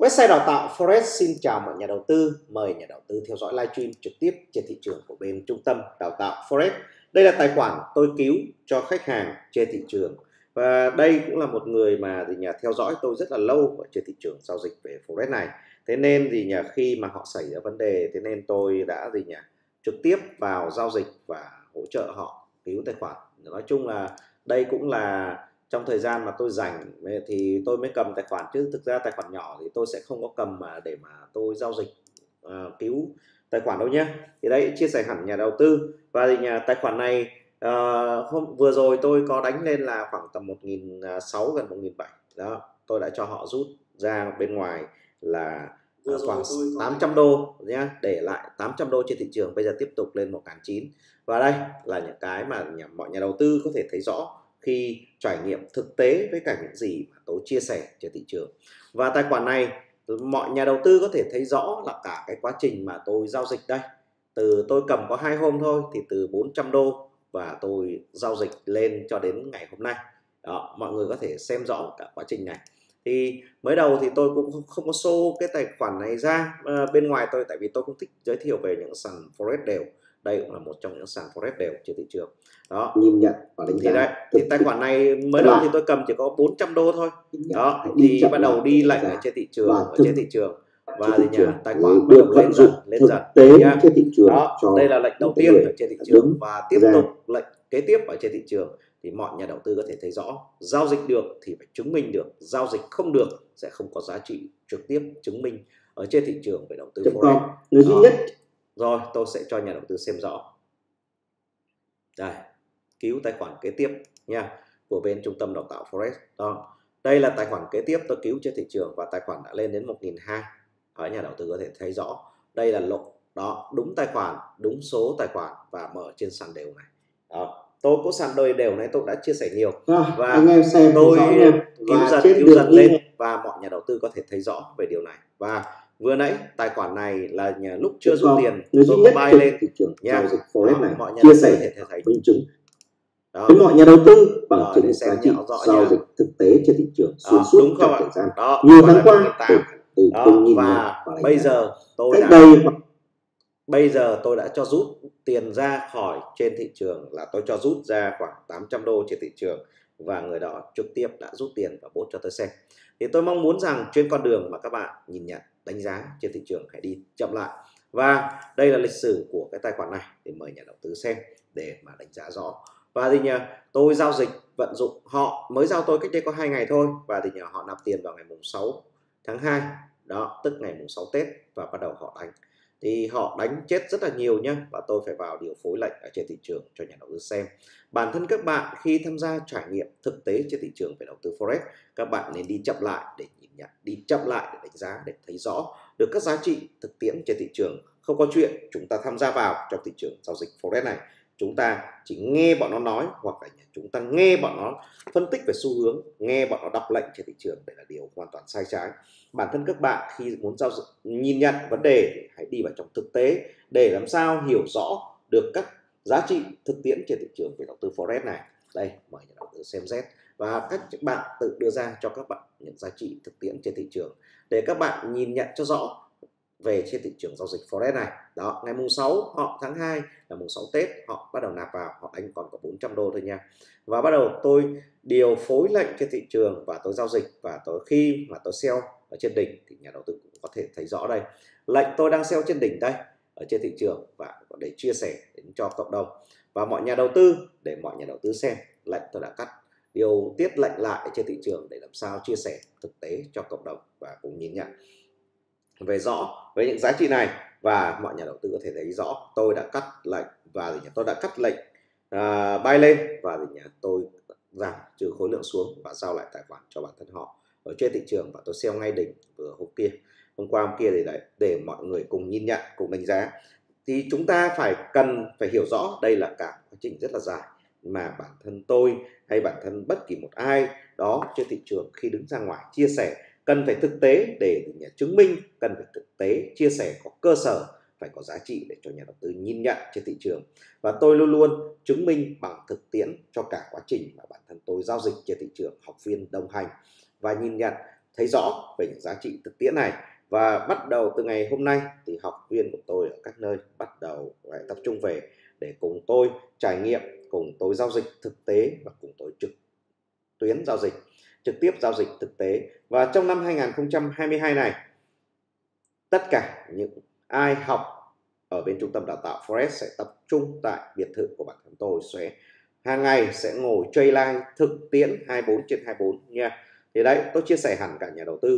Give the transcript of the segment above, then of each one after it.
Website đào tạo Forex xin chào mọi nhà đầu tư. Mời nhà đầu tư theo dõi livestream trực tiếp trên thị trường của bên Trung tâm Đào tạo Forex. Đây là tài khoản tôi cứu cho khách hàng trên thị trường. Và đây cũng là một người mà theo dõi tôi rất là lâu ở trên thị trường giao dịch về Forex này. Thế nên khi mà họ xảy ra vấn đề, thế nên tôi đã trực tiếp vào giao dịch và hỗ trợ họ cứu tài khoản. Nói chung là đây cũng là trong thời gian mà tôi rảnh thì tôi mới cầm tài khoản, chứ thực ra tài khoản nhỏ thì tôi sẽ không có cầm để mà tôi giao dịch cứu tài khoản đâu nhé. Thì đấy, chia sẻ hẳn nhà đầu tư. Và tài khoản này hôm vừa rồi tôi có đánh lên là khoảng tầm 1.600 gần 1.700 đó, tôi đã cho họ rút ra bên ngoài là khoảng 800 đô nhé, để lại 800 đô trên thị trường, bây giờ tiếp tục lên 1.900. Và đây là những cái mà mọi nhà đầu tư có thể thấy rõ khi trải nghiệm thực tế với cả những gì mà tôi chia sẻ trên thị trường. Và tài khoản này mọi nhà đầu tư có thể thấy rõ là cả cái quá trình mà tôi giao dịch đây. Từ tôi cầm có 2 hôm thôi thì từ 400 đô và tôi giao dịch lên cho đến ngày hôm nay. Đó, mọi người có thể xem rõ cả quá trình này. Thì mới đầu thì tôi cũng không có show cái tài khoản này ra bên ngoài tôi, tại vì tôi cũng thích giới thiệu về những sàn Forex đều. Đây cũng là một trong những sàn Forex đều trên thị trường. Đó, nhìn nhận và đánh giá. Thì tài khoản này mới đầu thì tôi cầm chỉ có 400 đô thôi. Đó, thì bắt đầu đi lệnh ở trên thị trường, và tài khoản bắt đầu lên dần trên thị trường. Đó, đây là lệnh đầu tiên ở trên thị trường và tiếp tục lệnh kế tiếp ở trên thị trường. Thì mọi nhà đầu tư có thể thấy rõ, giao dịch được thì phải chứng minh được, giao dịch không được sẽ không có giá trị trực tiếp chứng minh ở trên thị trường về đầu tư Forex. Duy nhất. Rồi, tôi sẽ cho nhà đầu tư xem rõ. Đây, cứu tài khoản kế tiếp nha, của bên Trung tâm Đào tạo Forex. Đó, đây là tài khoản kế tiếp tôi cứu trên thị trường và tài khoản đã lên đến 1.200. Ở nhà đầu tư có thể thấy rõ, đây là lộ. Đó, đúng tài khoản, đúng số tài khoản và mở trên sàn đều này. Đó, tôi có sàn đời đều này tôi đã chia sẻ nhiều và anh em xem tôi cứu dần lên và mọi nhà đầu tư có thể thấy rõ về điều này. Và vừa nãy tài khoản này là lúc chưa rút tiền tôi có buy lên thị trường giao dịch Forex này, mọi nhà chia sẻ thấy minh chứng với mọi nhà đầu tư bằng chứng giá trị giao dịch thực tế trên thị trường xuyên suốt trong thời gian nhiều tháng qua. Và bây giờ tôi đã cho rút tiền ra khỏi trên thị trường, là tôi cho rút ra khoảng 800 đô trên thị trường và người đó trực tiếp đã rút tiền và post cho tôi xem. Thì tôi mong muốn rằng trên con đường mà các bạn nhìn nhận đánh giá trên thị trường hãy đi chậm lại. Và đây là lịch sử của cái tài khoản này để mời nhà đầu tư xem để mà đánh giá rõ. Và tôi giao dịch vận dụng, họ mới giao tôi cách đây có 2 ngày thôi, và họ nạp tiền vào ngày mùng 6 tháng 2 đó, tức ngày mùng 6 Tết, và bắt đầu họ đánh. Thì họ đánh chết rất là nhiều nhé, và tôi phải vào điều phối lệnh ở trên thị trường cho nhà đầu tư xem. Bản thân các bạn khi tham gia trải nghiệm thực tế trên thị trường về đầu tư Forex, các bạn nên đi chậm lại để nhìn nhận, đi chậm lại để đánh giá, để thấy rõ được các giá trị thực tiễn trên thị trường. Không có chuyện chúng ta tham gia vào trong thị trường giao dịch Forex này, chúng ta chỉ nghe bọn nó nói, hoặc là chúng ta nghe bọn nó phân tích về xu hướng, nghe bọn nó đọc lệnh trên thị trường. Đây là điều hoàn toàn sai trái. Bản thân các bạn khi muốn giao dịch, nhìn nhận vấn đề thì hãy đi vào trong thực tế để làm sao hiểu rõ được các giá trị thực tiễn trên thị trường về đầu tư Forex này. Đây, mời nhà đầu tư xem xét và các bạn tự đưa ra cho các bạn những giá trị thực tiễn trên thị trường để các bạn nhìn nhận cho rõ về trên thị trường giao dịch Forex này. Đó, ngày mùng 6 họ tháng 2 là mùng 6 Tết, họ bắt đầu nạp vào, họ đánh còn có 400 đô thôi nha. Và bắt đầu tôi điều phối lệnh trên thị trường và tôi giao dịch, và khi mà tôi sell ở trên đỉnh thì nhà đầu tư cũng có thể thấy rõ đây. Lệnh tôi đang sell trên đỉnh đây ở trên thị trường, và để chia sẻ đến cho cộng đồng và mọi nhà đầu tư, để mọi nhà đầu tư xem lệnh tôi đã cắt, điều tiết lệnh lại trên thị trường để làm sao chia sẻ thực tế cho cộng đồng và cùng nhìn nhận về rõ với những giá trị này. Và mọi nhà đầu tư có thể thấy rõ tôi đã cắt lệnh, và tôi đã cắt lệnh buy lên, và tôi giảm trừ khối lượng xuống và giao lại tài khoản cho bản thân họ ở trên thị trường, và tôi sell ngay đỉnh vừa hôm qua hôm kia để mọi người cùng nhìn nhận, cùng đánh giá. Thì chúng ta cần phải hiểu rõ đây là cả quá trình rất là dài mà bản thân tôi hay bản thân bất kỳ một ai đó trên thị trường khi đứng ra ngoài chia sẻ cần phải thực tế để chứng minh, cần phải thực tế chia sẻ có cơ sở, phải có giá trị để cho nhà đầu tư nhìn nhận trên thị trường. Và tôi luôn luôn chứng minh bằng thực tiễn cho cả quá trình mà bản thân tôi giao dịch trên thị trường, học viên đồng hành và nhìn nhận thấy rõ về những giá trị thực tiễn này. Và bắt đầu từ ngày hôm nay thì học viên của tôi ở các nơi bắt đầu lại tập trung về để cùng tôi trải nghiệm, cùng tôi giao dịch thực tế và cùng tôi trực tuyến giao dịch, trực tiếp giao dịch thực tế. Và trong năm 2022 này, tất cả những ai học ở bên trung tâm đào tạo Forex sẽ tập trung tại biệt thự của bản thân tôi, sẽ hàng ngày sẽ ngồi chơi live thực tiễn 24/24 nha. Thì đấy, tôi chia sẻ hẳn cả nhà đầu tư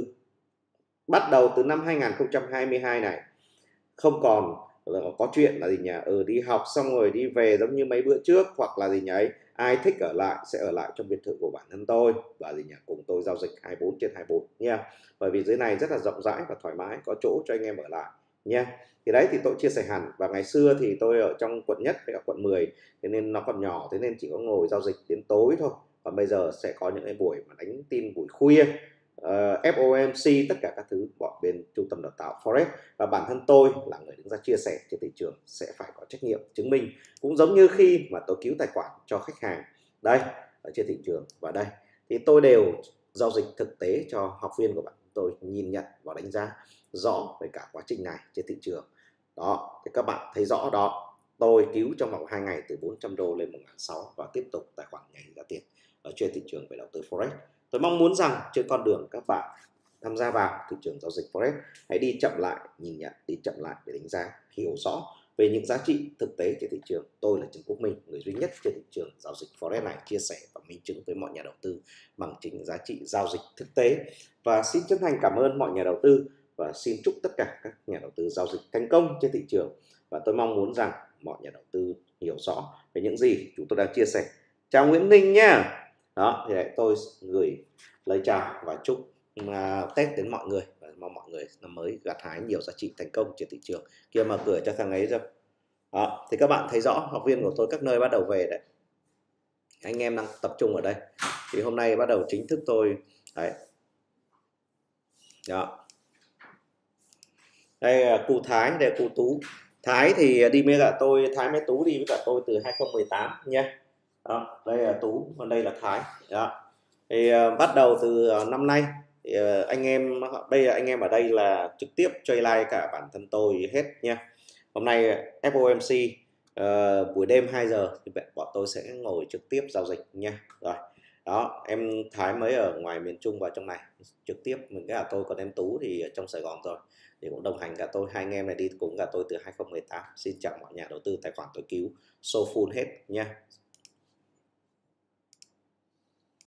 bắt đầu từ năm 2022 này không còn có chuyện là gì nhỉ, đi học xong rồi đi về giống như mấy bữa trước, hoặc là gì nhỉ ấy, ai thích ở lại sẽ ở lại trong biệt thự của bản thân tôi và gì nhỉ, cùng tôi giao dịch 24/24 nha. Bởi vì dưới này rất là rộng rãi và thoải mái, có chỗ cho anh em ở lại nha. Thì đấy, thì tôi chia sẻ hẳn. Và ngày xưa thì tôi ở trong quận Nhất với cả quận 10, thế nên nó còn nhỏ, thế nên chỉ có ngồi giao dịch đến tối thôi. Còn bây giờ sẽ có những cái buổi mà đánh tin buổi khuya, FOMC, tất cả các thứ bọn bên trung tâm đào tạo Forex. Và bản thân tôi là người đứng ra chia sẻ trên thị trường sẽ phải có trách nhiệm chứng minh, cũng giống như khi mà tôi cứu tài khoản cho khách hàng đây ở trên thị trường. Và đây thì tôi đều giao dịch thực tế cho học viên của bạn tôi nhìn nhận và đánh giá rõ về cả quá trình này trên thị trường. Đó thì các bạn thấy rõ đó, tôi cứu trong vòng 2 ngày từ 400 đô lên 1.600 và tiếp tục tài khoản nhảy ra tiền ở trên thị trường về đầu tư Forex. Tôi mong muốn rằng trên con đường các bạn tham gia vào thị trường giao dịch Forex, hãy đi chậm lại, nhìn nhận, đi chậm lại để đánh giá, hiểu rõ về những giá trị thực tế trên thị trường. Tôi là Trần Quốc Minh, người duy nhất trên thị trường giao dịch Forex này, chia sẻ và minh chứng với mọi nhà đầu tư bằng chính giá trị giao dịch thực tế. Và xin chân thành cảm ơn mọi nhà đầu tư và xin chúc tất cả các nhà đầu tư giao dịch thành công trên thị trường. Và tôi mong muốn rằng mọi nhà đầu tư hiểu rõ về những gì chúng tôi đang chia sẻ. Chào Nguyễn Ninh nha. Đó, thì đấy, tôi gửi lời chào và chúc Tết đến mọi người, và mong mọi người năm mới gặt hái nhiều giá trị thành công trên thị trường. Kia mở cửa cho thằng ấy rồi. Đó, thì các bạn thấy rõ học viên của tôi các nơi bắt đầu về đấy, anh em đang tập trung ở đây. Thì hôm nay bắt đầu chính thức tôi đấy. Đó, đây là cụ Thái, đây là cụ Tú. Thái thì đi với cả tôi, Thái với Tú đi với cả tôi từ 2018 nha. Đó, đây là Tú, còn đây là Thái. Đó, thì bắt đầu từ năm nay thì anh em bây giờ anh em ở đây là trực tiếp chơi live cả bản thân tôi hết nha. Hôm nay FOMC buổi đêm 2 giờ thì bọn tôi sẽ ngồi trực tiếp giao dịch nha. Rồi đó, em Thái mới ở ngoài miền Trung vào trong này trực tiếp, mình cái là tôi, còn em Tú thì ở trong Sài Gòn rồi, thì cũng đồng hành cả tôi. Hai anh em này đi cùng cả tôi từ 2018. Xin chào mọi nhà đầu tư, tài khoản tôi cứu show full hết nha.